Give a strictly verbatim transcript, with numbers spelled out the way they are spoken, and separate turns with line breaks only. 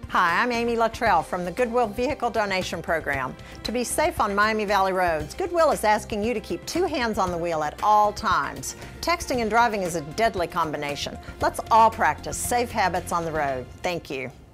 Hi, I'm Amy Luttrell from the Goodwill Vehicle Donation Program. To be safe on Miami Valley roads, Goodwill is asking you to keep two hands on the wheel at all times. Texting and driving is a deadly combination. Let's all practice safe habits on the road. Thank you.